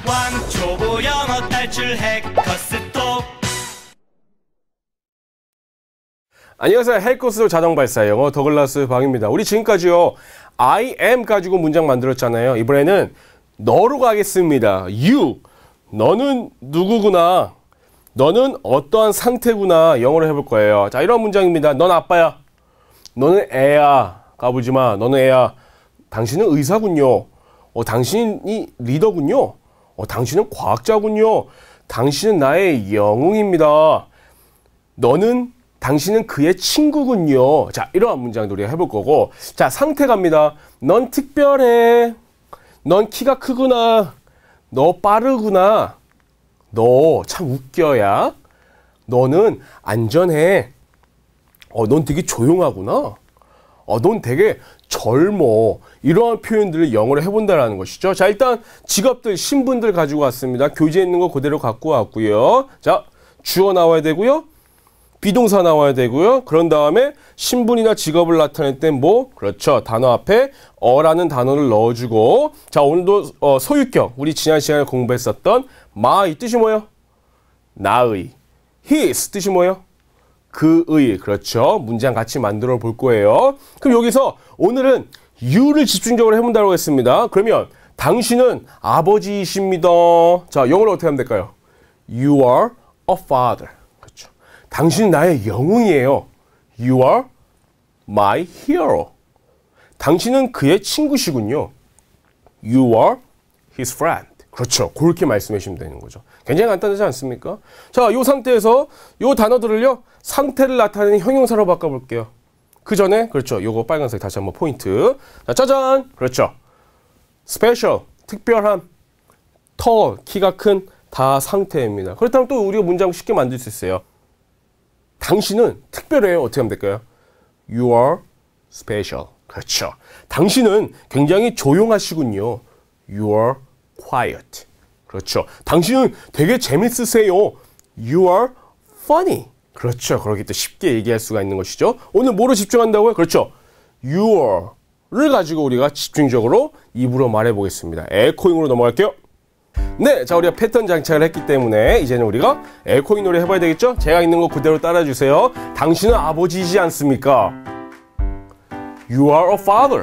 왕초보 영어 탈출 해커스톡. 안녕하세요. 해커스톡 자동발사 영어 더글라스 방입니다. 우리 지금까지요 I am 가지고 문장 만들었잖아요. 이번에는 너로 가겠습니다. You. 너는 누구구나. 너는 어떠한 상태구나. 영어로 해볼 거예요. 자, 이런 문장입니다. 넌 아빠야. 너는 애야. 까불지마. 너는 애야. 당신은 의사군요. 당신이 리더군요. 당신은 과학자군요. 당신은 나의 영웅입니다. 당신은 그의 친구군요. 자, 이러한 문장도 우리가 해볼 거고. 자, 상태 갑니다. 넌 특별해. 넌 키가 크구나. 너 빠르구나. 너 참 웃겨야. 너는 안전해. 넌 되게 조용하구나. 넌 되게 젊어. 이러한 표현들을 영어로 해본다라는 것이죠. 자, 일단 직업들, 신분들 가지고 왔습니다. 교재에 있는 거 그대로 갖고 왔고요. 자, 주어 나와야 되고요. 비동사 나와야 되고요. 그런 다음에 신분이나 직업을 나타낼 땐 뭐? 그렇죠. 단어 앞에 어라는 단어를 넣어주고. 자, 오늘도 소유격. 우리 지난 시간에 공부했었던 my 뜻이 뭐예요? 나의. his 뜻이 뭐예요? 그의. 그렇죠. 문장 같이 만들어 볼 거예요. 그럼 여기서 오늘은 you를 집중적으로 해본다고 했습니다. 그러면 당신은 아버지이십니다. 자, 영어로 어떻게 하면 될까요? You are a father. 그렇죠. 당신은 나의 영웅이에요. You are my hero. 당신은 그의 친구시군요. You are his friend. 그렇죠. 그렇게 말씀해 주시면 되는 거죠. 굉장히 간단하지 않습니까? 자, 이 상태에서 이 단어들을요, 상태를 나타내는 형용사로 바꿔볼게요. 그 전에, 그렇죠. 요거 빨간색 다시 한번 포인트. 자, 짜잔! 그렇죠. special, 특별한, tall, 키가 큰, 다 상태입니다. 그렇다면 또 우리가 문장 쉽게 만들 수 있어요. 당신은 특별해요. 어떻게 하면 될까요? You are special. 그렇죠. 당신은 굉장히 조용하시군요. You are quiet. 그렇죠. 당신은 되게 재밌으세요. You are funny. 그렇죠. 그렇기 때문에 쉽게 얘기할 수가 있는 것이죠. 오늘 뭐로 집중한다고요? 그렇죠. You를 가지고 우리가 집중적으로 입으로 말해 보겠습니다. 에코잉으로 넘어갈게요. 네, 자, 우리가 패턴 장착을 했기 때문에 이제는 우리가 에코잉 노래 해봐야 되겠죠? 제가 있는 거 그대로 따라주세요. 당신은 아버지이지 않습니까? You are a father.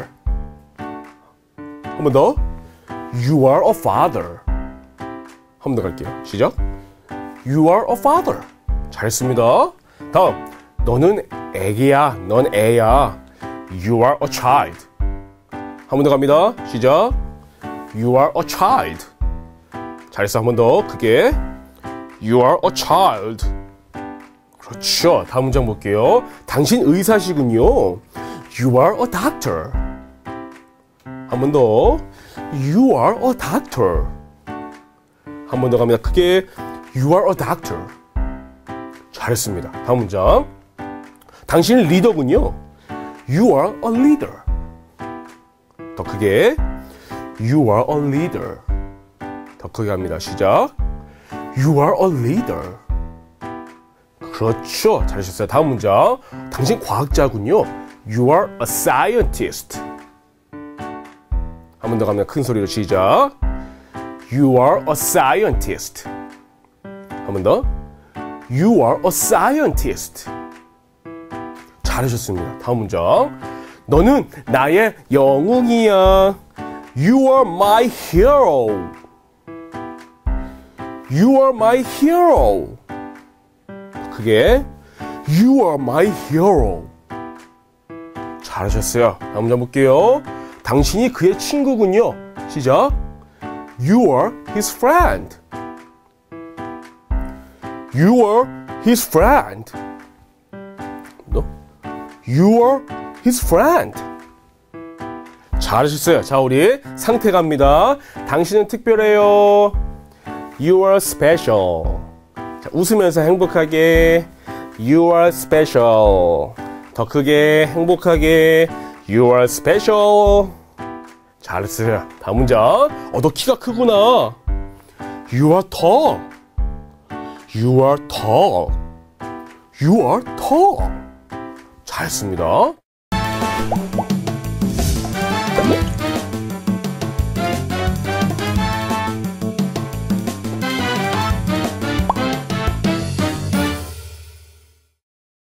한 번 더. You are a father. 한 번 더 갈게요. 시작. You are a father. 잘했습니다. 다음. 너는 애기야. 넌 애야. You are a child. 한 번 더 갑니다. 시작. You are a child. 잘했어. 한 번 더 크게. You are a child. 그렇죠. 다음 문장 볼게요. 당신 의사시군요. You are a doctor. 한 번 더. You are a doctor. 한 번 더 갑니다. 크게. You are a doctor. 잘했습니다. 다음 문장. 당신은 리더군요. You are a leader. 더 크게. You are a leader. 더 크게 합니다. 시작. You are a leader. 그렇죠. 잘하셨어요. 다음 문장. 당신 과학자군요. You are a scientist. 한 번 더 가면 큰 소리로 시작. You are a scientist. 한 번 더. You are a scientist. 잘하셨습니다. 다음 문장. 너는 나의 영웅이야. You are my hero. You are my hero. 그게 You are my hero. 잘하셨어요. 다음 문장 볼게요. 당신이 그의 친구군요. 시작. You are his friend. You are his friend. 너? You are his friend. 잘하셨어요. 자, 우리 상태 갑니다. 당신은 특별해요. You are special. 자, 웃으면서 행복하게. You are special. 더 크게 행복하게. You are special. 잘했어요. 다음 문장. 너 키가 크구나. You are tall. You are tall. You are tall. 잘했습니다.